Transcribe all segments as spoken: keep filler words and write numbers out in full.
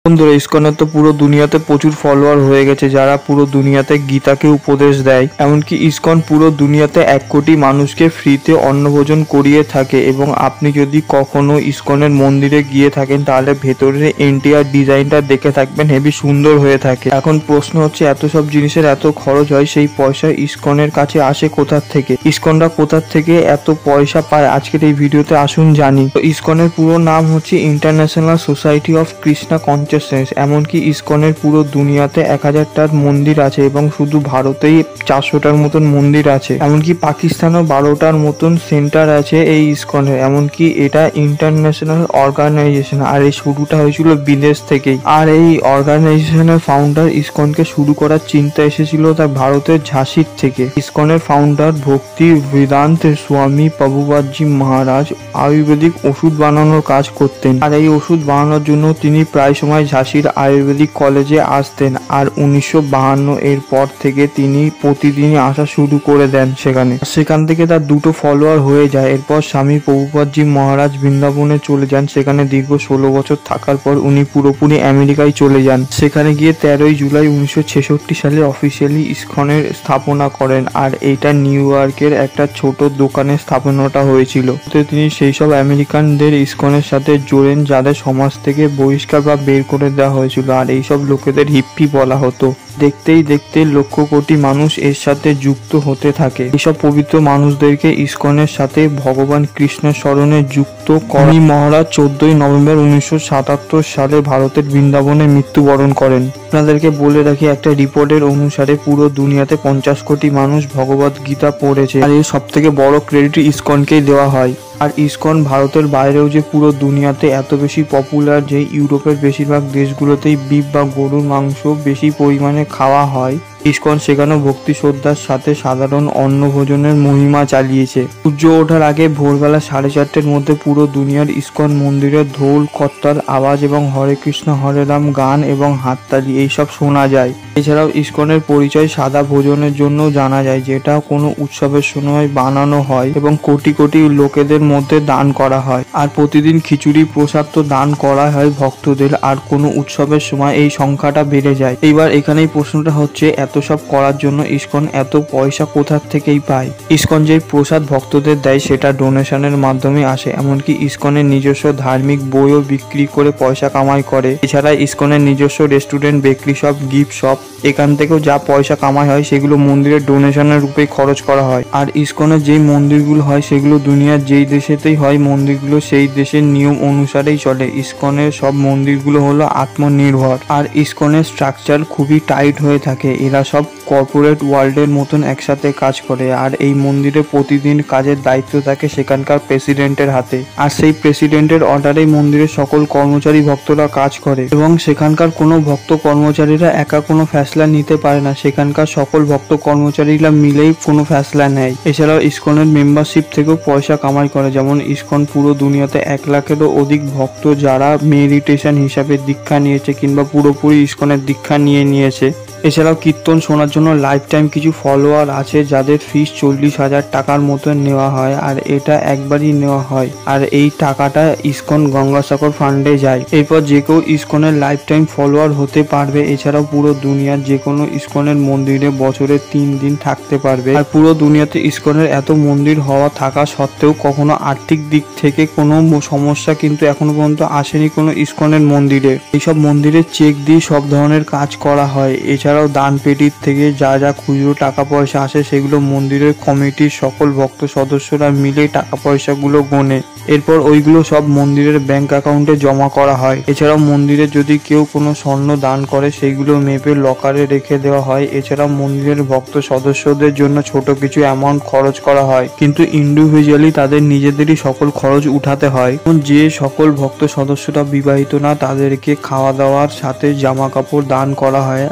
বন্ধুরা, ইসকনের তো পুরো দুনিয়াতে প্রচুর ফলোয়ার হয়ে গেছে, যারা পুরো দুনিয়াতে গীতাকে উপদেশ দেয়। এমনকি ইসকন পুরো দুনিয়াতে এক কোটি মানুষকে ফ্রিতে অন্নভোজন করিয়ে থাকে। এবং আপনি যদি কখনো ইসকনের মন্দিরে গিয়ে থাকেন তাহলে ভেতরের এন্টিয়ার ডিজাইনটা দেখে থাকবেন, হেবি সুন্দর হয়ে থাকে। এখন প্রশ্ন হচ্ছে, এত সব জিনিসের এত খরচ হয়, সেই পয়সা ইসকনের কাছে আসে কোথার থেকে? ইসকনরা কোথার থেকে এত পয়সা পায়? আজকের এই ভিডিওতে আসুন জানি। তো ইসকনের পুরো নাম হচ্ছে international society of Krishna consciousness. এমনকি ইসকনের পুরো দুনিয়াতে এক হাজারটার মন্দির আছে এবং শুধু ভারতেই চারশোটার মতন মন্দির আছে। এমনকি পাকিস্তানেও বারোটার মতন সেন্টার আছে এই ইসকনের। এমনকি এটা ইন্টারন্যাশনাল অর্গানাইজেশন, আর এই শুরুটা হয়েছিল বিদেশ থেকেই। আর এই অর্গানাইজেশনের ফাউন্ডার ইসকনকে শুরু করার চিন্তা এসেছিল তার ভারতের ঝাঁসির থেকে। ইসকনের ফাউন্ডার ভক্তি বেদান্ত স্বামী প্রভুপাদজি মহারাজ আয়ুর্বেদিক ওষুধ বানানোর কাজ করতেন। আর এই ওষুধ বানানোর জন্য তিনি প্রায় সময় ঝাঁসির আয়ুর্বেদিক কলেজে আসতেন। আর উনিশশো বাহান্ন এর পর থেকে তিনি প্রতিদিনই আসা শুরু করে দেন সেখানে। সেখান থেকে তার দুটো ফলোয়ার হয়ে যায়। এরপর স্বামী প্রভুপাদজি মহারাজ বৃন্দাবনে চলে যান। সেখানে দীর্ঘ ষোলো বছর থাকার পর উনি পুরোপুরি আমেরিকায় চলে যান। সেখানে গিয়ে তেরোই জুলাই উনিশশো ছেষট্টি সালে অফিসিয়ালি ইসকনের স্থাপনা করেন। আর এইটা নিউ ইয়র্কের একটা ছোট দোকানের স্থাপনাটা হয়েছিল। তো তিনি সেই সব আমেরিকানদের ইসকনের সাথে জোড়েন যাদের সমাজ থেকে বহিষ্কার বা বের করে দেওয়া হয়েছিল। আর এইসব লোকেদের হিপ্পি বলা হতো। দেখতেই দেখতে লক্ষ কোটি মানুষ এর সাথে যুক্ত হতে থাকে। এইসব পবিত্র মানুষদেরকে ইসকনের সাথে ভগবান কৃষ্ণের স্মরণে যুক্ত করেন। মহারাজ চোদ্দই নভেম্বর উনিশশো সাতাত্তর সালে ভারতের বৃন্দাবনে মৃত্যুবরণ করেন। আপনাদেরকে বলে রাখি, একটা রিপোর্টের অনুসারে পুরো দুনিয়াতে পঞ্চাশ কোটি মানুষ ভগবত গীতা পড়েছে। আর এই সব থেকে বড় ক্রেডিট ইসকনকেই দেওয়া হয়। আর ইসকন ভারতের বাইরেও যে পুরো দুনিয়াতে এত বেশি পপুলার যে ইউরোপের বেশিরভাগ দেশগুলোতেই বিফ বা গরুর মাংস বেশি পরিমাণে খাওয়া হয়। ইসকন সেখানেও ভক্তি শ্রদ্ধার সাথে সাধারণ অন্নভোজনের মহিমা চালিয়েছে। সূর্য ওঠার আগে ভোরবেলা সাড়ে চারটের মধ্যে পুরো দুনিয়ার ইসকন মন্দিরে ঢোল কর্তার আওয়াজ এবং হরে কৃষ্ণ হরে রাম গান এবং হাততালি এইসব শোনা যায়। এছাড়াও ইসকনের পরিচয় সাদা ভোজনের জন্য জানা যায়, যেটা কোনো উৎসবের সময় বানানো হয় এবং কোটি কোটি লোকেদের মধ্যে দান করা হয়। আর প্রতিদিন খিচুড়ি প্রসাদ তো দান করা হয় ভক্তদের। আর কোনো উৎসবের সময় এই সংখ্যাটা বেড়ে যায়। এইবার এখানেই প্রশ্নটা হচ্ছে, এত সব করার জন্য ইসকন এত পয়সা কোথার থেকেই পায়? ইসকন যে প্রসাদ ভক্তদের দেয় সেটা ডোনেশনের মাধ্যমে আসে। এমনকি ইসকনের নিজস্ব ধার্মিক বইও বিক্রি করে পয়সা কামাই করে। এছাড়া ইসকনের নিজস্ব restaurant, bakery shop, gift shop, এখান থেকেও যা পয়সা কামাই হয় সেগুলো মন্দিরের ডোনেশনের রূপে খরচ করা হয়। আর ইসকনের যেই মন্দিরগুলো হয় সেগুলো দুনিয়ার যেই দেশেতেই হয় মন্দিরগুলো সেই দেশের নিয়ম অনুসারেই চলে। ইসকনের সব মন্দিরগুলো হলো আত্মনির্ভর। আর ইসকনের স্ট্রাকচার খুবই টাইট হয়ে থাকে। এরা সব কর্পোরেট ওয়ার্ল্ডের মতন একসাথে কাজ করে। আর এই মন্দিরে প্রতিদিন কাজের দায়িত্ব থাকে সেখানকার প্রেসিডেন্টের হাতে। আর সেই প্রেসিডেন্টের অর্ডারেই মন্দিরের সকল কর্মচারী ভক্তরা কাজ করে। এবং সেখানকার কোনো ভক্ত কর্মচারীরা একা কোনো ফ্যাসলা নিতে পারে না, সেখানকার সকল ভক্ত কর্মচারীরা মিলেই কোনো ফ্যাসলা নেয়। এছাড়াও ইসকনের মেম্বারশিপ থেকেও পয়সা কামাই করে। যেমন ইসকন পুরো দুনিয়াতে এক লাখেরও অধিক ভক্ত যারা মেডিটেশন হিসাবে দীক্ষা নিয়েছে কিংবা পুরোপুরি ইসকনের দীক্ষা নিয়ে নিয়েছে। এছাড়াও কীর্তন শোনার জন্য লাইফ টাইম কিছু ফলোয়ার আছে যাদের ফিস চল্লিশ হাজার টাকার মতো নেওয়া হয়। আর এটা একবারই নেওয়া হয়। আর এই টাকাটা ইসকন গঙ্গাসাগর ফান্ডে যায়। এরপর যে কেউ ইসকনের লাইফ টাইম ফলোয়ার হতে পারবে। এছাড়াও পুরো দুনিয়ার যে কোনো ইসকনের মন্দিরে বছরে তিন দিন থাকতে পারবে। আর পুরো দুনিয়াতে ইসকনের এত মন্দির হওয়া থাকা সত্ত্বেও কখনো আর্থিক দিক থেকে কোনো সমস্যা কিন্তু এখনো পর্যন্ত আসেনি কোনো ইসকনের মন্দিরে। এইসব মন্দিরে চেক দিয়ে সব ধরনের কাজ করা হয়। এছাড়াও দান পেটির থেকে যা যা খুচরো টাকা পয়সা আসে সেগুলো মন্দিরের কমিটির সকল ভক্ত সদস্যরা মিলে টাকা পয়সাগুলো গোনে। এরপর ওইগুলো সব মন্দিরের ব্যাংক অ্যাকাউন্টে জমা করা হয়। এছাড়াও মন্দিরে যদি কেউ কোনো স্বর্ণ দান করে সেইগুলো মেপে লকারে রেখে দেওয়া হয়। এছাড়াও মন্দিরের ভক্ত সদস্যদের জন্য ছোট কিছু অ্যামাউন্ট খরচ করা হয়, কিন্তু ইন্ডিভিজুয়ালি তাদের নিজেদেরই সকল খরচ উঠাতে হয়। যে সকল ভক্ত সদস্যরা বিবাহিত না তাদেরকে খাওয়া দাওয়ার সাথে জামা কাপড় দান করা হয়। যদি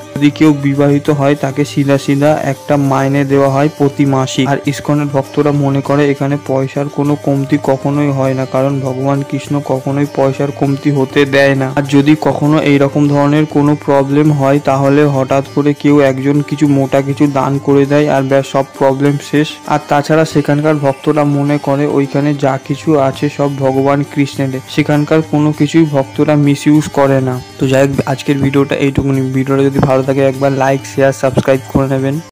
কেউ বিবাহিত হয় তাকে সিধা সিধা একটা মাইনে দেওয়া হয় প্রতি মাসিক। আর ইসকনের ভক্তরা মনে করে এখানে পয়সার কোনো কমতি কখনোই হয় না, কারণ ভগবান কৃষ্ণ কখনোই পয়সার কমতি হতে দেয় না। আর যদি কখনো এইরকম ধরনের কোনো প্রবলেম হয় তাহলে হঠাৎ করে কেউ একজন কিছু মোটা কিছু দান করে দেয় আর ব্যাস সব প্রবলেম শেষ। আর তাছাড়া সেখানকার ভক্তরা মনে করে ওইখানে যা কিছু আছে সব ভগবান কৃষ্ণের, সেখানকার কোনো কিছুই ভক্তরা মিস ইউজ করে না। তো যাই হোক, আজকের ভিডিওটা এইটুকুনি। ভিডিওটা যদি ভালো থাকে একবার লাইক শেয়ার সাবস্ক্রাইব করে নেবেন।